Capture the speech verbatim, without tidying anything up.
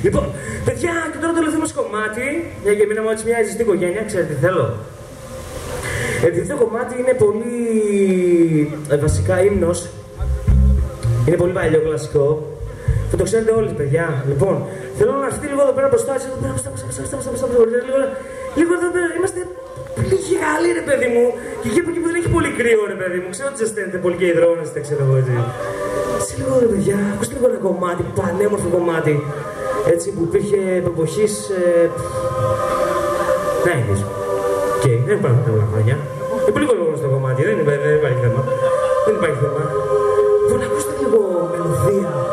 Λοιπόν, παιδιά, και τώρα το τελευταίο μας κομμάτι, μια και μείναμε έτσι μια ζεστή οικογένεια, ξέρετε τι θέλω. Το τελευταίο κομμάτι είναι πολύ ε, βασικά ύμνος. Είναι πολύ παλιό κλασικό. Θα το ξέρετε όλοι, παιδιά. Λοιπόν, θέλω να έρθει λίγο εδώ πέρα μπροστά, έτσι εδώ πέρα, μπροστά, μπροστά, μπροστά, μπροστά, μπροστά, μπροστά, λίγο, λίγο εδώ πέρα, είμαστε λίγοι Γάλλοι, ρε παιδί μου. Και εκεί από εκεί που δεν έχει πολύ κρύο, ρε παιδί μου. Ξέρω ότι ζεσταίνετε πολύ και υδρώνεστε, ξέρω εγώ έτσι. Έτσι λίγο, ρε παιδιά, ακούστε λίγο ένα κομμάτι, πανέμορφο κομμάτι. Έτσι που υπήρχε εποχής. Ε, να είδες. Οκ, δεν υπάρχουν πολλά χρόνια. Είναι πολύ κολλογόνο στο κομμάτι, δεν, δεν υπάρχει θέμα. Δεν υπάρχει θέμα. Λοιπόν, ακούστε λίγο μελωδία.